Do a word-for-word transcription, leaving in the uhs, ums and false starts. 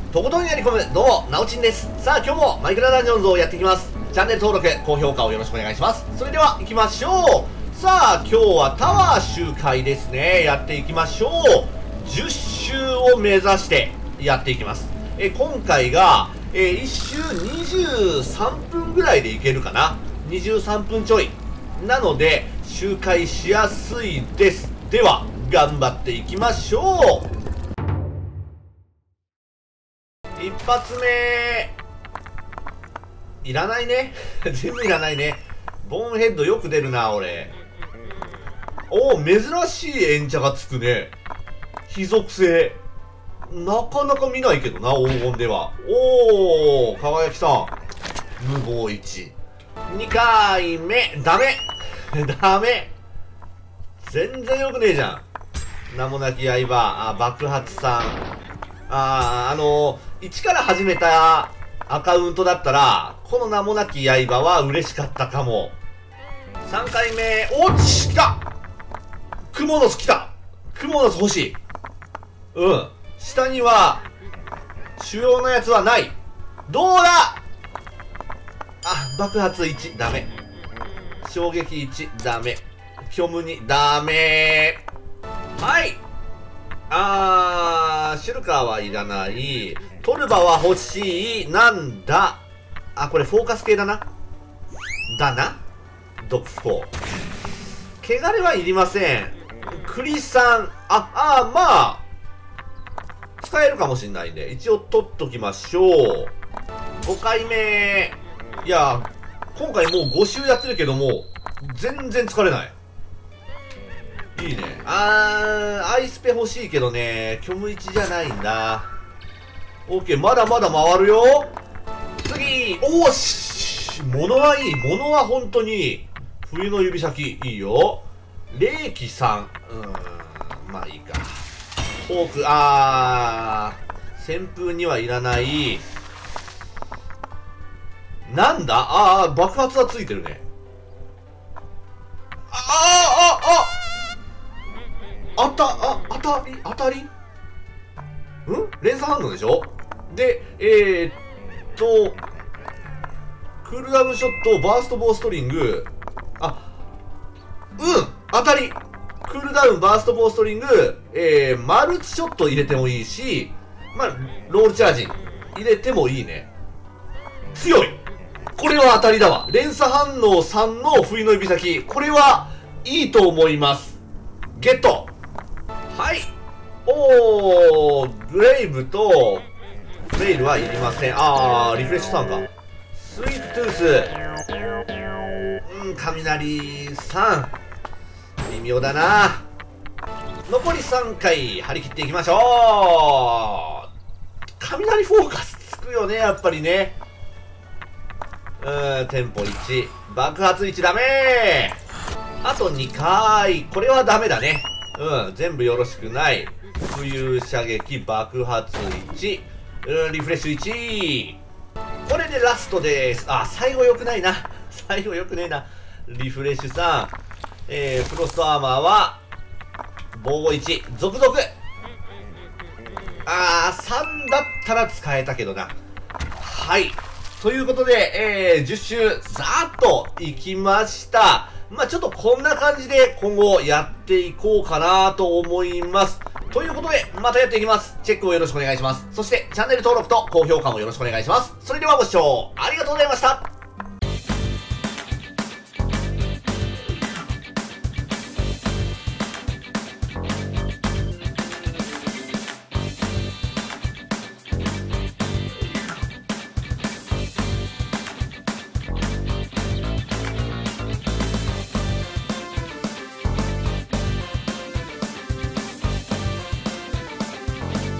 とことんやり込む、どうも、なおちんです。さあ、今日もマイクラダンジョンズをやっていきます。チャンネル登録、高評価をよろしくお願いします。それでは、行きましょう。さあ、今日はタワー周回ですね。やっていきましょう。じゅっ周を目指してやっていきます。え、今回が、え、いち周にじゅうさんぷんぐらいでいけるかな。にじゅうさんぷんちょい。なので、周回しやすいです。では、頑張っていきましょう。一発目いらないね全部いらないね。ボーンヘッドよく出るな俺。おお、珍しい演者がつくね。非属性なかなか見ないけどな、黄金では。おお、輝きさん無謀いち。にかいめダメダメ、全然よくねえじゃん。名もなき刃、あ、爆発さん、あー、あのー、いちから始めたアカウントだったら、この名もなき刃は嬉しかったかも。さんかいめ、おっち来た、クモの巣来た、クモの巣欲しい。うん。下には、主要なやつはない。どうだ、あ、爆発いち、ダメ。衝撃いち、ダメ。虚無に、ダメ。はい。あー、シュルカーはいらない。トルバは欲しい。なんだ。あ、これフォーカス系だな。だな。ドクフォー。汚れはいりません。クリさん。あ、あー、まあ。使えるかもしんないんで、一応取っときましょう。ごかいめ。いや、今回もうご周やってるけども、全然疲れない。いいね。あー、アイスペ欲しいけどね、虚無いちじゃないんだ。オッケー、まだまだ回るよ。次、おーし、物はいい。物は本当に、冬の指先、いいよ。霊気さん。うーん、まあいいか。フォーク、あー、旋風にはいらない。なんだ、あー、爆発はついてるね。あー、あ、あ、ああた、あ、当たり当たりん連鎖反応でしょ。で、えー、っと、クールダウンショット、バーストボーストリング、あ、うん、当たり、クールダウン、バーストボーストリング、えー、マルチショット入れてもいいし、まあ、ロールチャージ入れてもいいね。強い、これは当たりだわ。連鎖反応さんの冬の指先、これはいいと思います。ゲット。はい。おー、ブレイブとブレイルはいりません。あー、リフレッシュさんか。スイートトゥース、うん、雷さん微妙だな。残りさんかい張り切っていきましょう。雷フォーカスつくよね、やっぱりね。うーん、テンポいち、爆発いちダメー。あとにかい、これはダメだね。うん、全部よろしくない。浮遊射撃、爆発いち、うん、リフレッシュいち。これでラストです。あ、最後良くないな。最後良くねえな。リフレッシュさん、えー、フロストアーマーは、防護いち、続々。あー、さんだったら使えたけどな。はい。ということで、えー、じゅっ周、ざーっといきました。まあちょっとこんな感じで今後やっていこうかなと思います。ということで、またやっていきます。チェックをよろしくお願いします。そして、チャンネル登録と高評価もよろしくお願いします。それではご視聴ありがとうございました。